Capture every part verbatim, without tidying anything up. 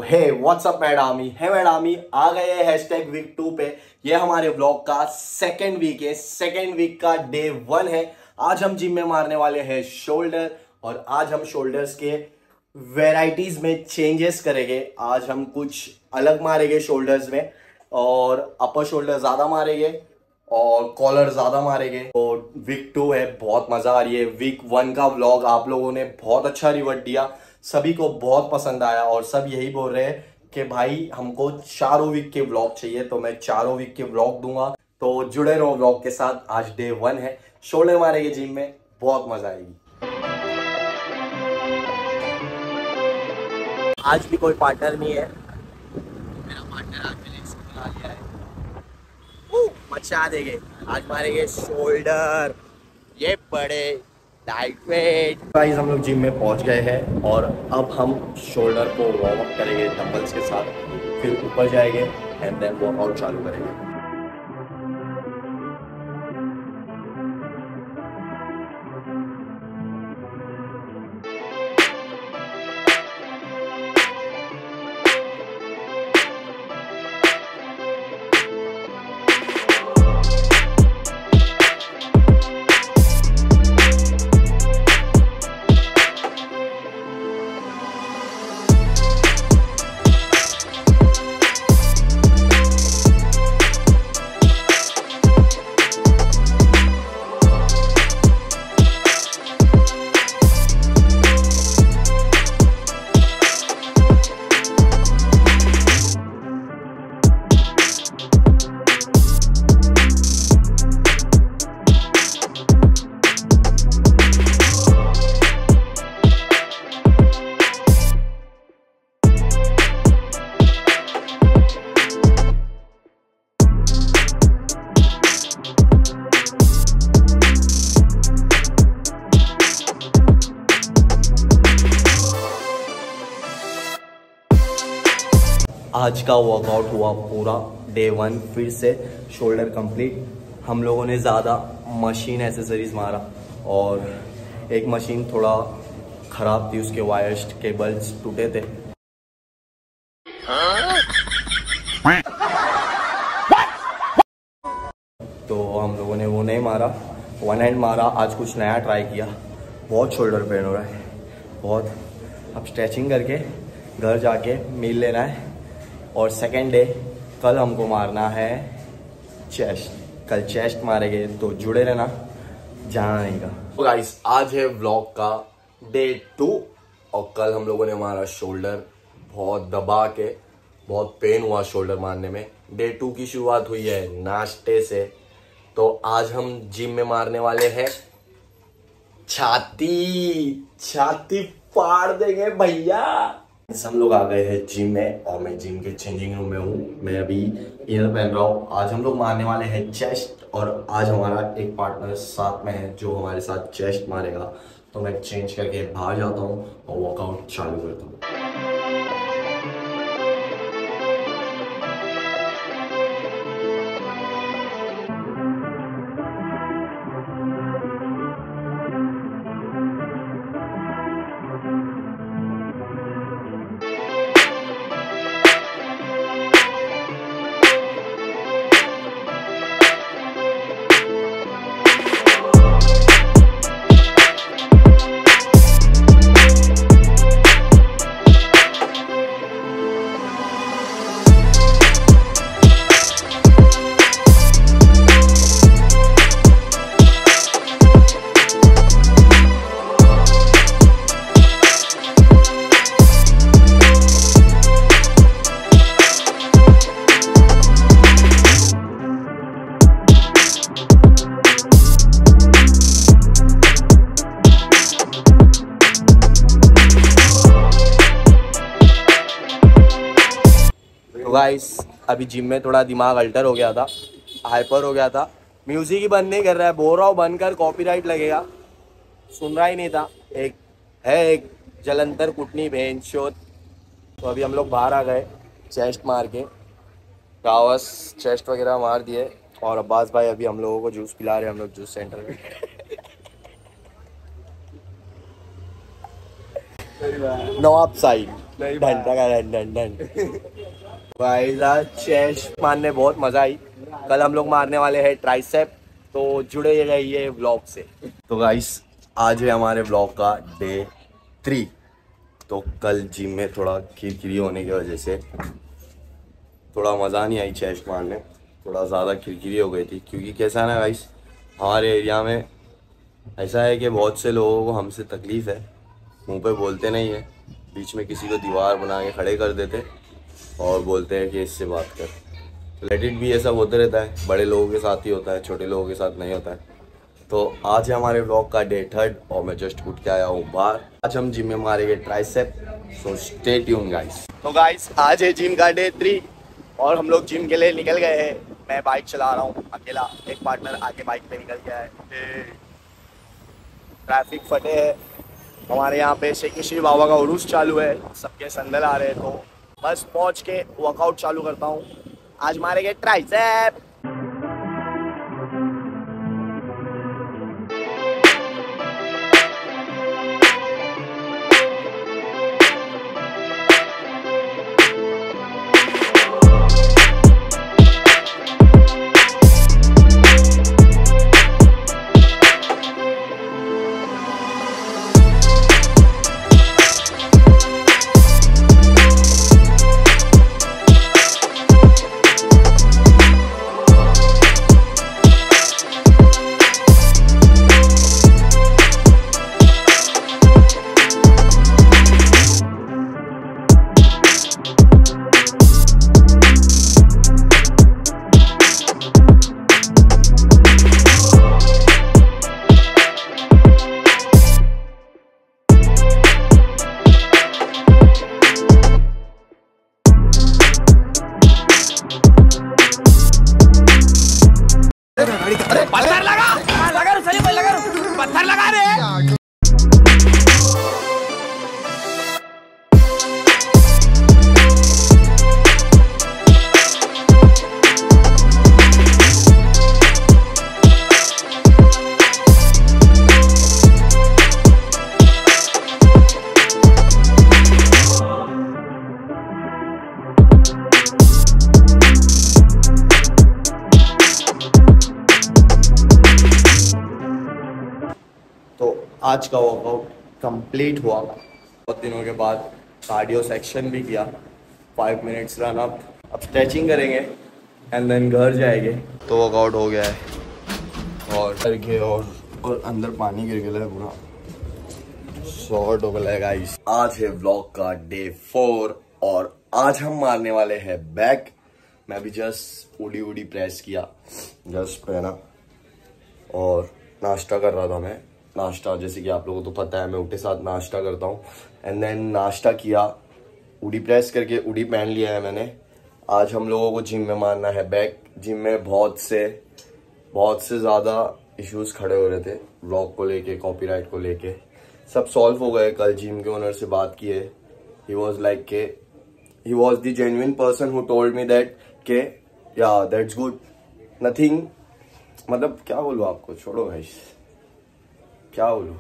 हे WhatsApp मैडामी है मैडामी आ गए हैं हैशटैग वीक टू पे। ये हमारे ब्लॉग का सेकेंड वीक है, सेकेंड वीक का डे वन है। आज हम जिम में मारने वाले हैं शोल्डर और आज हम शोल्डर्स के वेराइटीज में चेंजेस करेंगे। आज हम कुछ अलग मारेंगे शोल्डर्स में और अपर शोल्डर ज्यादा मारेंगे और कॉलर ज्यादा मारेंगे। और वीक टू है, बहुत मजा आ रही है। वीक वन का व्लॉग आप लोगों ने बहुत अच्छा रिवर्ट दिया, सभी को बहुत पसंद आया और सब यही बोल रहे हैं कि भाई हमको चारों वीक के व्लॉग चाहिए, तो मैं चारों वीक के व्लॉग दूंगा। तो जुड़े रहो व्लॉग के साथ। आज डे वन है, शोल्डर मारेंगे जिम में, बहुत मजा आएगी। आज भी कोई पार्टनर नहीं है, मेरा पार्टनर आज मैंने स्कूल आ लिया है। मचा देंगे आज, मारेंगे शोल्डर, ये बड़े लाइट वेट। गाइस हम लोग जिम में पहुंच गए हैं और अब हम शोल्डर को वार्म अप करेंगे डंबल्स के साथ, फिर ऊपर जाएंगे एंड देन वर्कआउट चालू करेंगे। आज का वर्कआउट हुआ पूरा डे वन, फिर से शोल्डर कंप्लीट। हम लोगों ने ज़्यादा मशीन एसेसरीज मारा और एक मशीन थोड़ा ख़राब थी, उसके वायर्स केबल्स टूटे थे। तो हम लोगों ने वो नहीं मारा, वन हैंड मारा। आज कुछ नया ट्राई किया, बहुत शोल्डर पेन हो रहा है बहुत। अब स्ट्रेचिंग करके घर जाके मील लेना है और सेकेंड डे कल हमको मारना है चेस्ट। कल चेस्ट मारेंगे, तो जुड़े रहना, जाना नहीं का। तो गाइस आज है व्लॉग का डे टू और कल हम लोगों ने मारा शोल्डर बहुत दबा के, बहुत पेन हुआ शोल्डर मारने में। डे टू की शुरुआत हुई है नाश्ते से, तो आज हम जिम में मारने वाले हैं छाती। छाती फाड़ देंगे भैया। हम लोग आ गए हैं जिम में और मैं जिम के चेंजिंग रूम में हूँ। मैं अभी इनर पहन रहा हूँ। आज हम लोग मारने वाले हैं चेस्ट और आज हमारा एक पार्टनर साथ में है जो हमारे साथ चेस्ट मारेगा। तो मैं चेंज करके बाहर जाता हूँ और वर्कआउट चालू करता हूँ। तो गाइस अभी जिम में थोड़ा दिमाग अल्टर हो गया था, हाइपर हो गया था। म्यूजिक ही बंद नहीं कर रहा है, बोल रहा हूँ बंद कर, कॉपीराइट लगेगा। सुन रहा ही नहीं था। एक है एक जलंधर कुटनी बहन शोध। तो अभी हम लोग बाहर आ गए चेस्ट मार के, टावर्स चेस्ट वगैरह मार दिए और अब्बास भाई अभी हम लोगों को जूस पिला रहे हैं। हम लोग जूस सेंटर में नवाब side done done done done. Guys आज चेस्ट मारने बहुत मजा आई। कल हम लोग मारने वाले हैं ट्राइसेप, तो जुड़े रहिए व्लॉग से। तो गाइस आज है हमारे व्लॉग का डे थ्री। तो कल जिम में थोड़ा किरकिरी होने की वजह से थोड़ा मज़ा नहीं आई चेस्ट मारने, थोड़ा ज़्यादा किरकिरी हो गई थी। क्योंकि कैसा है ना गाइस, हमारे एरिया में ऐसा है कि बहुत से लोगों को हमसे तकलीफ़ है, मुंह पे बोलते नहीं है, बीच में किसी को दीवार बना के खड़े कर देते और बोलते हैं कि इससे बात कर। तो लेट इट भी, ये सब होते रहता है, बड़े लोगों के साथ ही होता है, छोटे लोगों के साथ नहीं होता है। तो आज है हमारे व्लॉग का डे थर्ड और मैं जस्ट उठ के आया हूँ बाहर। आज हम जिम में मारेंगे tricep, so stay tune guys. तो गाइस आज है जिम का डे थ्री और हम लोग जिम के लिए निकल गए हैं। मैं बाइक चला रहा हूँ अकेला, एक पार्टनर आगे बाइक पे निकल गया है। ट्रैफिक फटे है हमारे यहाँ पे, श्री कृष्ण बाबा का उरूस चालू है, सबके संदल आ रहे हैं। तो बस पहुँच के वर्कआउट चालू करता हूँ। आज मारेंगे ट्राइसेप। पत्थर लगा लगा रो सही लगा रो पत्थर लगा रे। तो आज का वर्कआउट कंप्लीट हुआ। बहुत दिनों के बाद कार्डियो सेक्शन भी किया, फाइव मिनट्स रन अप। अब स्ट्रेचिंग करेंगे एंड देन घर जाएंगे। तो वर्कआउट हो गया है और करके और और अंदर पानी गिर गया है पूरा, शॉर्ट हो गया है गाइस। आज है व्लॉग का डे फोर और आज हम मारने वाले हैं बैक। मैं भी जस्ट उड़ी उड़ी प्रेस किया, जस्ट पहना और नाश्ता कर रहा था मैं। नाश्ता जैसे कि आप लोगों को तो पता है, मैं उठे साथ नाश्ता करता हूँ। एंड देन नाश्ता किया, उड़ी प्रेस करके उड़ी पहन लिया है मैंने। आज हम लोगों को जिम में मारना है बैक। जिम में बहुत से बहुत से ज़्यादा इश्यूज खड़े हो रहे थे, व्लॉग को लेके, कॉपीराइट को लेके, सब सॉल्व हो गए। कल जिम के ओनर से बात की है, ही वॉज लाइक के he was the genuine person who told me that के या दैट्स गुड, नथिंग, मतलब क्या बोलूँ आपको, छोड़ो गाइस, क्या बोलूँ।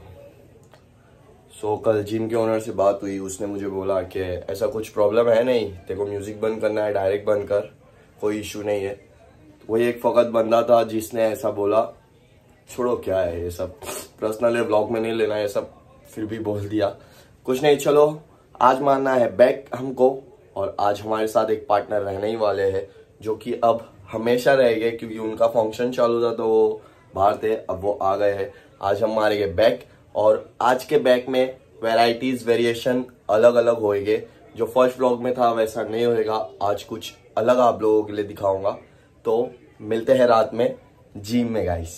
सो so, कल जिम के ओनर से बात हुई, उसने मुझे बोला कि ऐसा कुछ प्रॉब्लम है नहीं, तेरे को म्यूजिक बंद करना है डायरेक्ट बंद कर, कोई इशू नहीं है। तो वही एक फकत बंदा था जिसने ऐसा बोला। छोड़ो क्या है ये सब, पर्सनल व्लॉग में नहीं लेना है सब, फिर भी बोल दिया, कुछ नहीं। चलो आज मारना है बैक हमको और आज हमारे साथ एक पार्टनर रहने ही वाले हैं जो कि अब हमेशा रहेंगे, क्योंकि उनका फंक्शन चालू था तो वो बाहर थे, अब वो आ गए हैं। आज हम मारेंगे बैक और आज के बैक में वैरायटीज वेरिएशन अलग अलग होएंगे। जो फर्स्ट व्लॉग में था वैसा नहीं होएगा, आज कुछ अलग आप लोगों के लिए दिखाऊंगा। तो मिलते हैं रात में जिम में गाइस।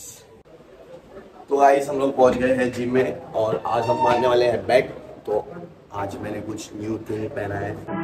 तो गाइस हम लोग पहुंच गए हैं जिम में और आज हम मारने वाले हैं बैक। तो आज मैंने कुछ न्यू थिंग पहना है।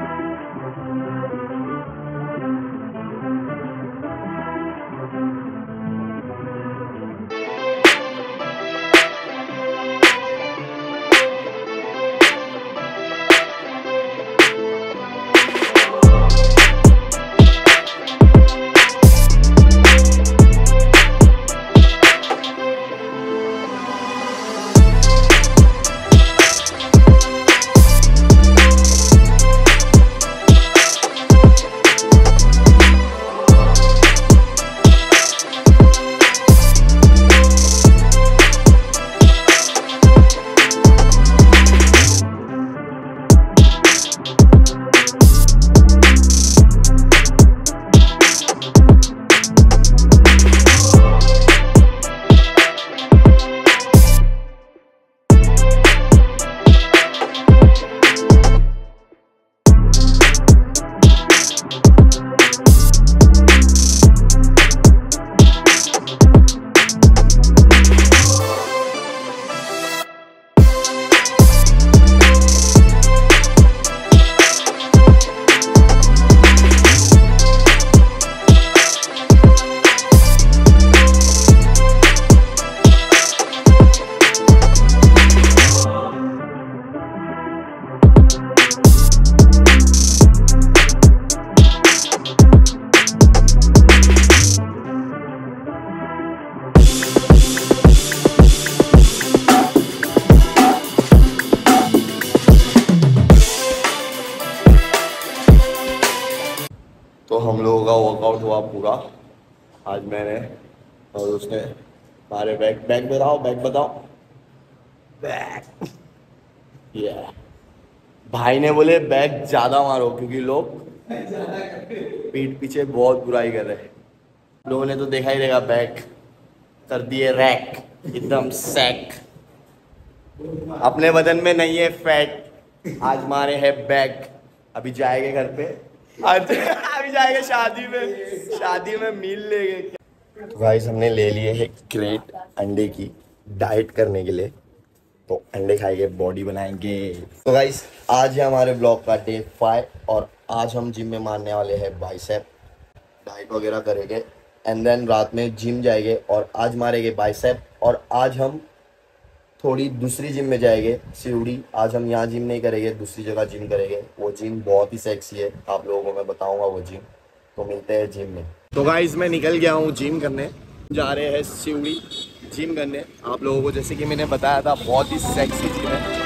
होगा आज मैंने और उसने मारे बैग बैग बताओ बैग बताओ बैग ये yeah. भाई ने बोले बैग ज्यादा मारो क्योंकि लोग पीठ पीछे बहुत बुराई कर रहे हैं। लोगों ने तो देखा ही रहेगा बैग कर दिए रैक एकदम सैक। अपने बदन में नहीं है फैट। आज मारे है बैग। अभी जाएंगे घर पे आज अभी जाएंगे शादी में शादी में मील लेंगे। तो गाइस हमने ले लिए है क्रेट अंडे की डाइट करने के लिए। तो अंडे खाएंगे बॉडी बनाएंगे। तो गाइस आज है हमारे ब्लॉग का डे फाइव और आज हम जिम में मारने वाले हैं बाइसेप। डाइट वगैरह करेंगे एंड देन रात में जिम जाएंगे और आज मारेंगे बाइसेप। और आज हम थोड़ी दूसरी जिम में जाएंगे सिउड़ी। आज हम यहाँ जिम नहीं करेंगे, दूसरी जगह जिम करेंगे। वो जिम बहुत ही सेक्सी है, आप लोगों को मैं बताऊंगा वो जिम। तो मिलते हैं जिम में। तो गाइस मैं निकल गया हूँ जिम करने, जा रहे हैं सिउड़ी जिम करने। आप लोगों को जैसे कि मैंने बताया था बहुत ही सेक्सी जिम है।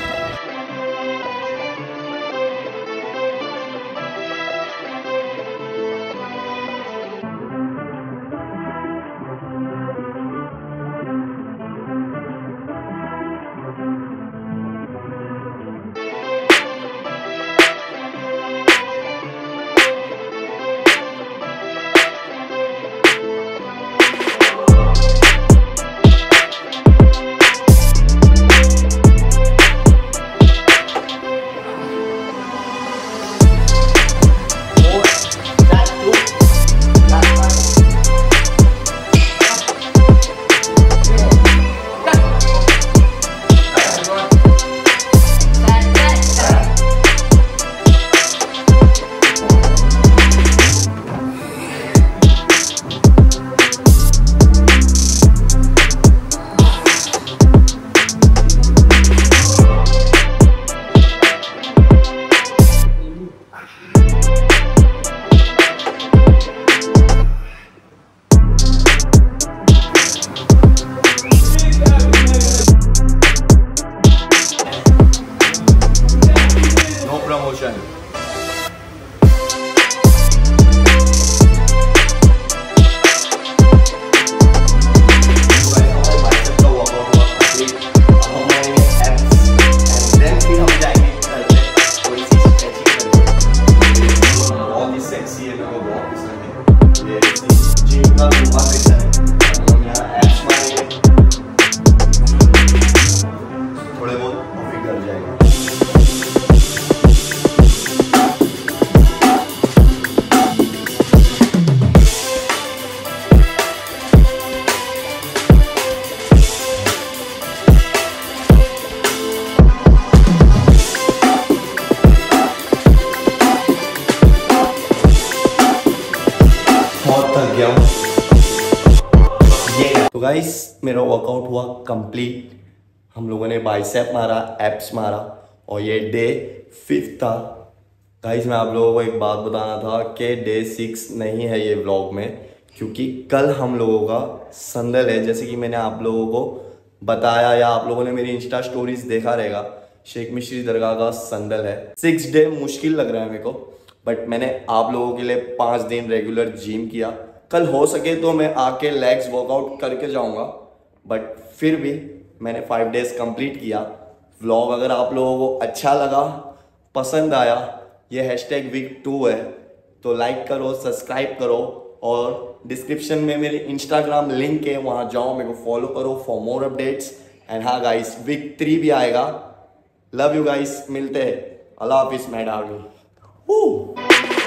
तो गाइस मेरा वर्कआउट हुआ कंप्लीट। हम लोगों ने बाइसेप मारा, एप्स मारा और ये डे फिफ्थ था। गाइस मैं आप लोगों को एक बात बताना था कि डे सिक्स नहीं है ये व्लॉग में, क्योंकि कल हम लोगों का संदल है। जैसे कि मैंने आप लोगों को बताया या आप लोगों ने मेरी इंस्टा स्टोरीज देखा रहेगा, शेख मिश्री दरगाह का संदल है। सिक्स डे मुश्किल लग रहा है मेरे को, बट मैंने आप लोगों के लिए पाँच दिन रेगुलर जिम किया। कल हो सके तो मैं आके लेग्स वर्कआउट करके जाऊंगा, बट फिर भी मैंने फाइव डेज कंप्लीट किया। व्लॉग अगर आप लोगों को अच्छा लगा, पसंद आया, ये हैशटैग वीक टू है तो लाइक करो, सब्सक्राइब करो और डिस्क्रिप्शन में मेरे इंस्टाग्राम लिंक है, वहाँ जाओ, मेरे को फॉलो करो फॉर मोर अपडेट्स। एंड हाँ गाइस वीक थ्री भी आएगा। लव यू गाइस, मिलते हैं। अल्लाह हाफिज मैड आर्मी।